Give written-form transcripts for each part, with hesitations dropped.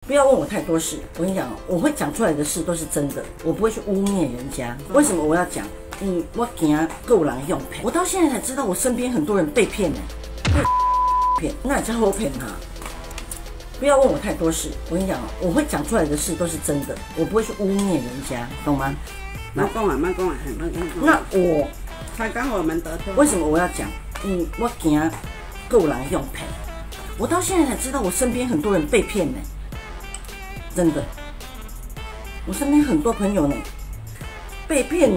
不要问我太多事，我跟你讲哦，我会讲出来的事都是真的，我不会去污蔑人家。为什么我要讲？我惊够人用骗，我到现在才知道我身边很多人被骗呢，被骗，那也叫好骗啊！不要问我太多事，我跟你讲哦，我会讲出来的事都是真的，我不会去污蔑人家，懂吗？ 慢讲啊，慢讲啊，慢讲。 那我才刚我们得救。 为什么我要讲？我惊够人用骗，我到现在才知道我身边很多人被骗呢。真的，我身边很多朋友呢，被骗呢，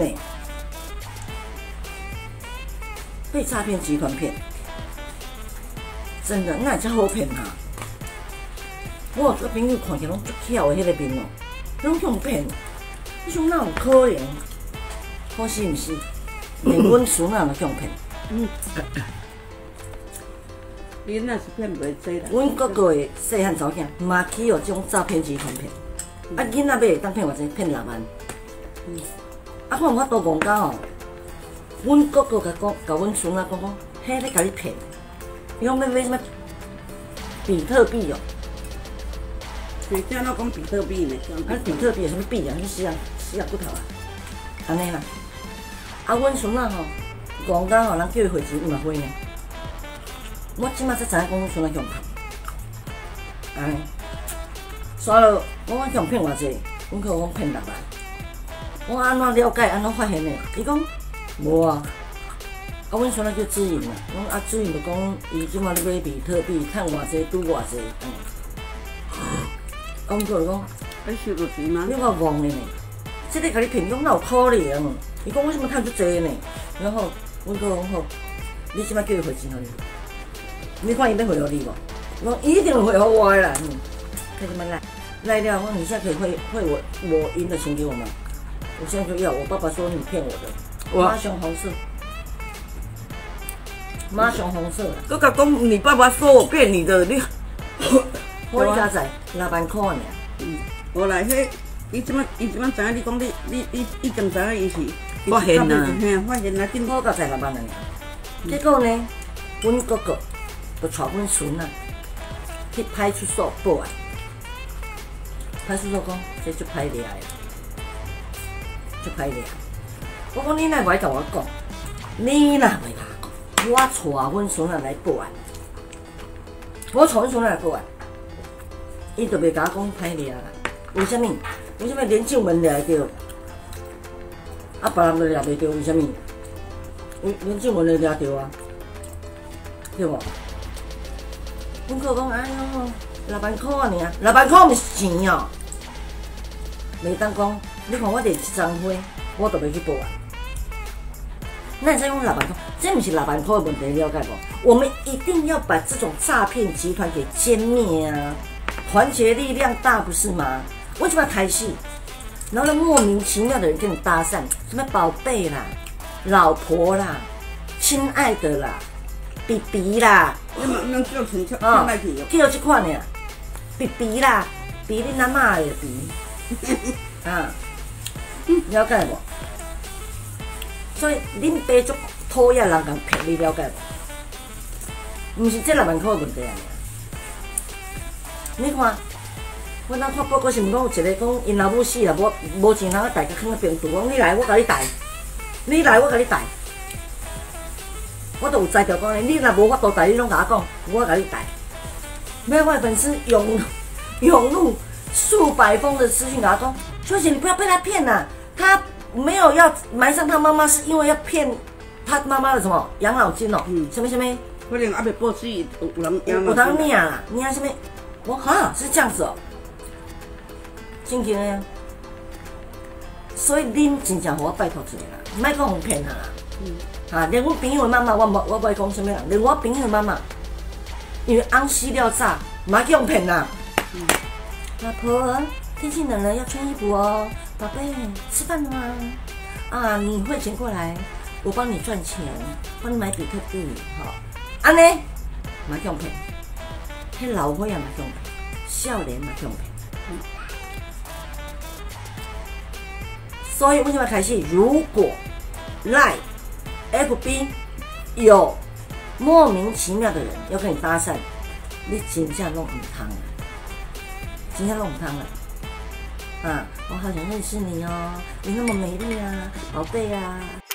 被诈骗集团骗，真的，那也叫好骗啊！我有个朋友看起来拢足巧的迄个面哦，拢用骗，你说哪有可能？可是毋是，连阮孙仔都用骗。 你那是骗袂济啦。 阮哥哥的细汉查某囝嘛去哦，这种诈骗集团骗，啊囡仔买会当骗偌济？骗6万。啊，我有法度讲讲哦，阮哥哥甲阮孙仔讲，迄咧甲你骗，伊讲要买什么比特币哦。 谁叫那讲比特币呢？ 啊，比特币有什么币啊？你死啊骨头啊！安尼啦。啊，阮孙仔吼讲讲吼，人叫伊汇钱，伊嘛汇呢。我即马才知影讲阮孙仔向骗，安尼。刷了，我向骗偌济？阮可讲骗6万。我安怎了解？安怎发现的？伊讲无啊。啊，阮孙仔叫志颖嘛，讲啊志颖就讲伊即马咧买比特币，趁偌济拄偌济。阮哥就讲， 你收到钱吗？ 你我戆的呢，这个甲你骗，讲哪有可能？伊讲为什么趁足济呢？然后阮哥讲好，你即摆叫伊汇钱互你，你看伊要汇互你无？我讲一定会汇互我的啦。看什么来了，我说你现在可以汇我赢的钱给我吗？我现在就要。我爸爸说你骗我的，马熊红色，马熊红色啦。 佮甲讲，你爸爸说我骗你的，你。 我你家在6万块尔。 无啦，迄伊即摆知影你讲你已经知影伊是发现啦， 发现啦， 我家在6万了尔。结果呢，阮哥哥就带阮孙啊去派出所报案。派出所讲这足歹掠的，足歹掠。我讲你哪袂甲我讲？你哪袂甲我讲？我带阮孙啊来报案，我带阮孙啊来报案。伊就袂甲我讲歹掠啦，为什么？为什么连进门掠会着，啊别人都掠袂着？为什么？连进门都掠着啊，对无？阮哥讲哎哟，6万块尔，6万块毋是钱哦，袂当讲，你看我连1张花，我都袂去报案。那你再用6万块，这不是6万块的问题，了解不？我们一定要把这种诈骗集团给歼灭啊！团结力量大，不是吗？为什么要抬戏？然后呢，莫名其妙的人跟你搭讪，什么宝贝啦、老婆啦、亲爱的啦、比比啦， 能叫成唱来去哦， 叫这款的，比比啦，比恁阿嬷的比，啊，了解无？所以恁爸足讨厌人共骗，你了解无？毋是这6万块的问题啊！你看，我当看报告新闻讲有一个讲，因老母死啦，无钱通大家放在病床，讲你来我甲你带，你来我甲你带，我都有才调讲你若无法度带，你拢甲我讲，我甲你带。没有我的粉丝涌入数百封的私讯，甲我讲，秋姐你不要被他骗啦，他没有要埋葬他妈妈，是因为要骗他妈妈的什么养老金哦，什么。 可能还没报死，有人有人领啦，领什么？我哈是这样子哦，真经的呀。所以恁真正互我拜托一下啦，莫讲互骗啦。连阮朋友的妈妈，我无爱讲什么啦，连我朋友的妈妈，因为翁死了早，嘛叫骗啦。老婆，天气冷了要穿衣服哦。宝贝，吃饭了吗？啊，你汇钱过来，我帮你赚钱，帮你买比特币，好。安尼，嘛叫骗。迄老伙仔嘛叫骗，少年嘛叫骗。所以为什么开始？如果 Line、FB 有莫名其妙的人要跟你搭讪，你真正弄唔通啊！ 今天弄汤了。我好想认识你哦，你那么美丽啊，宝贝啊。